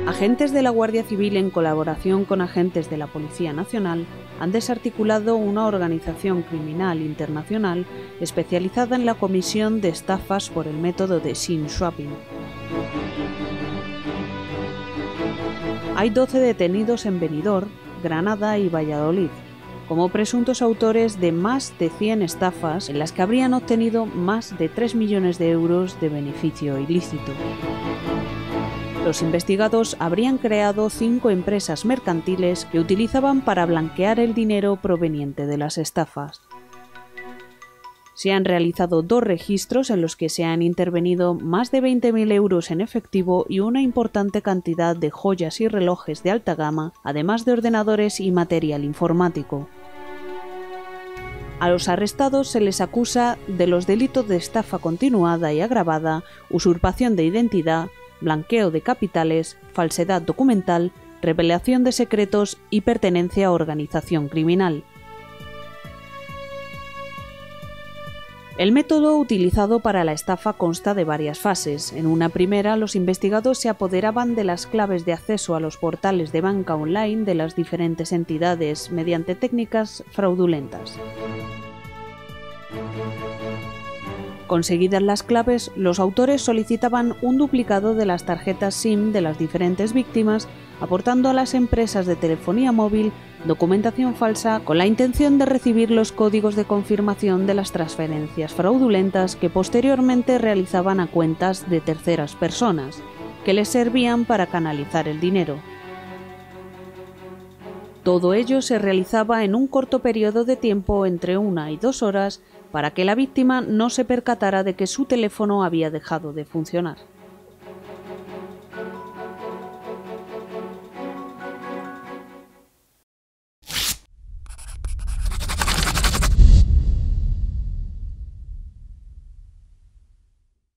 Agentes de la Guardia Civil, en colaboración con agentes de la Policía Nacional, han desarticulado una organización criminal internacional especializada en la comisión de estafas por el método de SIM swapping. Hay 12 detenidos en Benidorm, Granada y Valladolid, como presuntos autores de más de 100 estafas en las que habrían obtenido más de 3 millones de euros de beneficio ilícito. Los investigados habrían creado 5 empresas mercantiles que utilizaban para blanquear el dinero proveniente de las estafas. Se han realizado 2 registros en los que se han intervenido más de 20.000 euros en efectivo y una importante cantidad de joyas y relojes de alta gama, además de ordenadores y material informático. A los arrestados se les acusa de los delitos de estafa continuada y agravada, usurpación de identidad, blanqueo de capitales, falsedad documental, revelación de secretos y pertenencia a organización criminal. El método utilizado para la estafa consta de varias fases. En una primera, los investigados se apoderaban de las claves de acceso a los portales de banca online de las diferentes entidades mediante técnicas fraudulentas. Conseguidas las claves, los autores solicitaban un duplicado de las tarjetas SIM de las diferentes víctimas, aportando a las empresas de telefonía móvil documentación falsa con la intención de recibir los códigos de confirmación de las transferencias fraudulentas que posteriormente realizaban a cuentas de terceras personas, que les servían para canalizar el dinero. Todo ello se realizaba en un corto periodo de tiempo, entre 1 y 2 horas, para que la víctima no se percatara de que su teléfono había dejado de funcionar.